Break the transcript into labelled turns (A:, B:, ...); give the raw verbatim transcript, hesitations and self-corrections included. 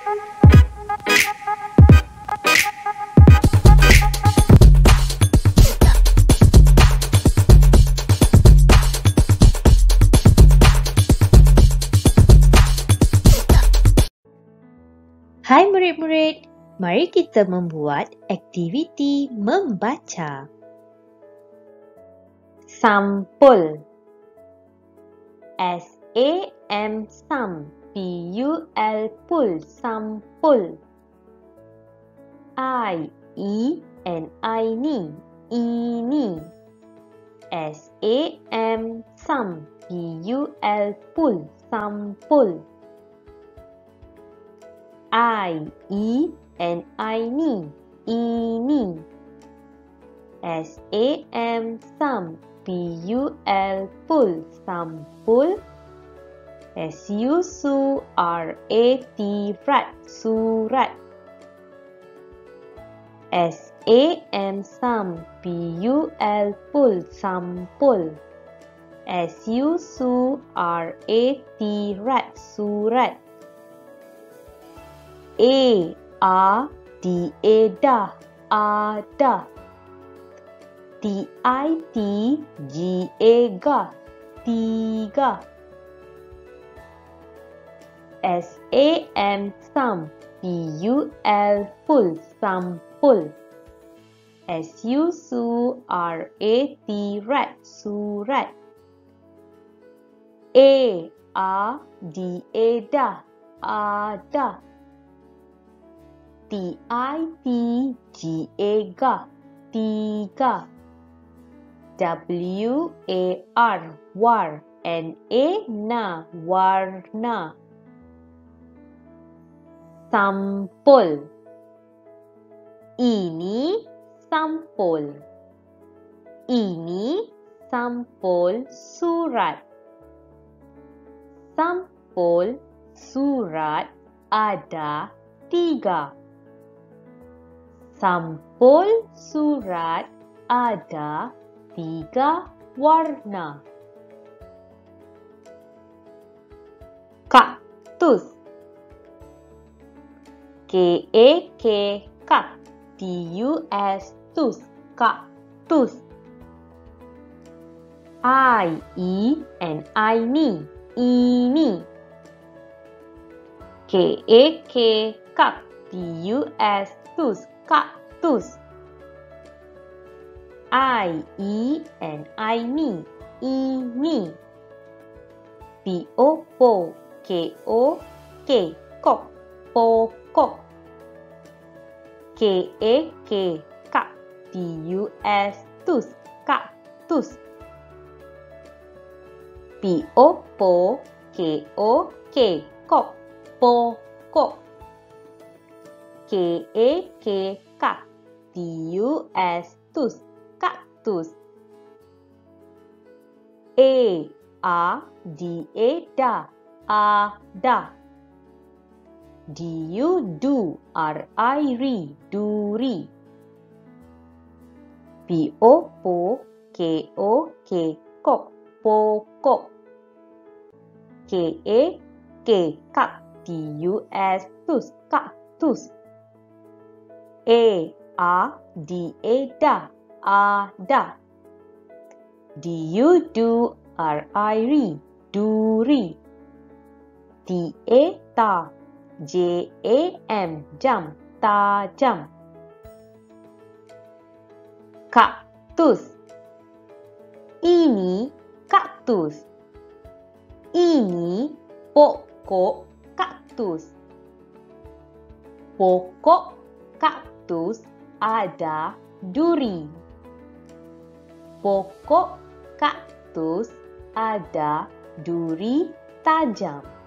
A: Hai murid-murid, mari kita membuat aktiviti membaca. Sampul. S A M sam, P U L pul, sampul. I E N I ni, ini. S A M sam, P U L pul, sampul. I E N I ni, ini. S A M sam, P U L pul, sampul. S U su R A T rat, surat. S A M sam, P U L pul, sampul. S U su R A T rat, surat. A A D A dah, ada. T I T G A ga, tiga. S A M sam, P U L pul, sampul. S U su R A T rat, surat. A A D A dah, ada. T I T G A ga, tiga. W A R war, N A na, warna. Sampul. Ini sampul. Ini sampul surat. Sampul surat ada tiga. Sampul surat ada tiga warna. Kaktus. K A K kak, T U S tus, kaktus. I E N I ni, ini. K A K kak, T U S tus, kaktus. I E N I ni, ini. P O po, K O K kok, pokok. K A K kak, T U S tus, kaktus. P O po, K O K kok, pokok. K A K kak, T U S tus, kaktus. A A D A dah, ada. D U du R I ri, duri. P O po, K O K kok, pokok. K A K kak, T U S tus, kaktus. A A D A dah, ada. D U du R I ri, duri. T A ta, J A M jam, tajam. Kaktus. Ini kaktus. Ini pokok kaktus. Pokok kaktus ada duri. Pokok kaktus ada duri tajam.